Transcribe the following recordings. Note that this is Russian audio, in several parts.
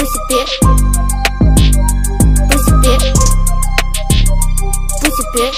pussy bit, pussy bit, pussy bit,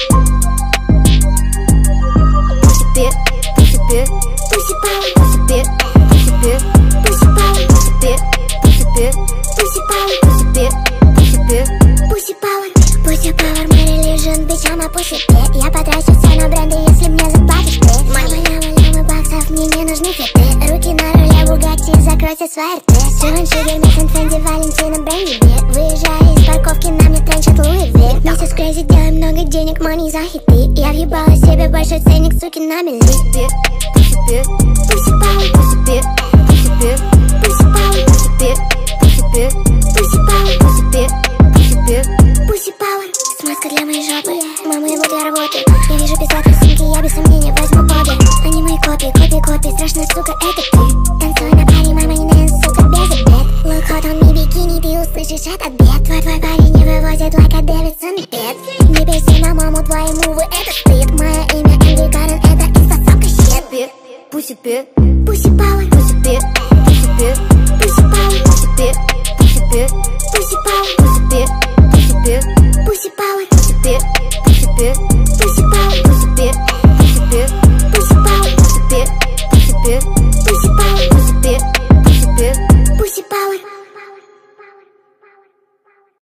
pussy bit, pussy bit, pussy power, pussy bit, pussy bit, pussy power, pussy bit, pussy bit, pussy power, pussy bit, pussy bit, pussy power, pussy power, my religion, bitch, I'm a pussy bit. Я потрачу все на бренды, если мне заплатишь ты. Ляма баксов, мне не нужны фиты. Руки на руле, Бугатти, закройте свои рты. Дживан, Шигер, Миссен, Фенди, Валентина, Брэнди, Би. Выезжая из парковки, на мне тренчат Луи Ви. Месяц крейзи, делаем много денег, money за хиты. Я въебала себе большой ценник, суки, на мели. Pussy bit, pussy power, pussy bit, pussy bit, pussy power, pussy bit, pussy bit, pussy power, pussy bit, pussy bit, pussy power. Смазка для моей жопы, мама, и вот я работаю. Я вижу пиздатые сумки, я без сомнения возьму обе. Они мои копии, копии, копии, страшная сука, это ты. Танцуй на паре, мама, не дэнс, сука, без обед. Look hot on me, бикини, ты услышишь этот бед. Твой парень не вывозит, like a Davidson бед. Не бейся на маму, твои мувы, это стыд. Мое имя Энди Карен, это инстасамка shit. Pussy bit, pussy power, pussy